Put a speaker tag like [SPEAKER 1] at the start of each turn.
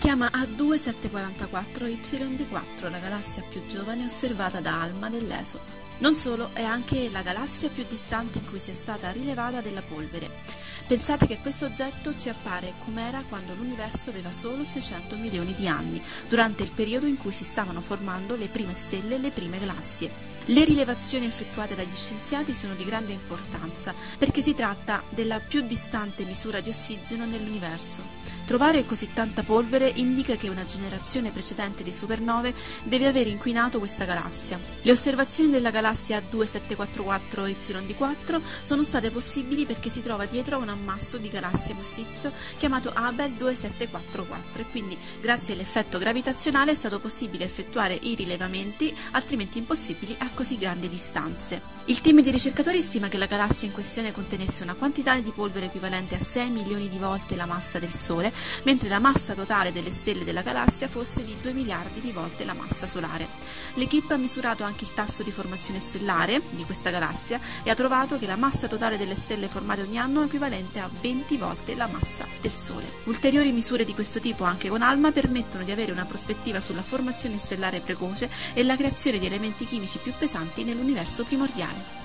[SPEAKER 1] chiama A2744YD4, la galassia più giovane osservata da ALMA dell'ESO. Non solo, è anche la galassia più distante in cui sia stata rilevata della polvere. Pensate che questo oggetto ci appare come era quando l'universo aveva solo 600 milioni di anni, durante il periodo in cui si stavano formando le prime stelle e le prime galassie. Le rilevazioni effettuate dagli scienziati sono di grande importanza perché si tratta della più distante misura di ossigeno nell'universo. Trovare così tanta polvere indica che una generazione precedente di supernove deve aver inquinato questa galassia. Le osservazioni della galassia A2744YD4 sono state possibili perché si trova dietro a un ammasso di galassie massiccio chiamato Abell 2744 e quindi grazie all'effetto gravitazionale è stato possibile effettuare i rilevamenti, altrimenti impossibili a così grandi distanze. Il team di ricercatori stima che la galassia in questione contenesse una quantità di polvere equivalente a 6 milioni di volte la massa del Sole, mentre la massa totale delle stelle della galassia fosse di 2 miliardi di volte la massa solare. L'equipe ha misurato anche il tasso di formazione stellare di questa galassia e ha trovato che la massa totale delle stelle formate ogni anno è equivalente a 20 volte la massa del Sole. Ulteriori misure di questo tipo anche con ALMA permettono di avere una prospettiva sulla formazione stellare precoce e la creazione di elementi chimici più pesanti nell'universo primordiale.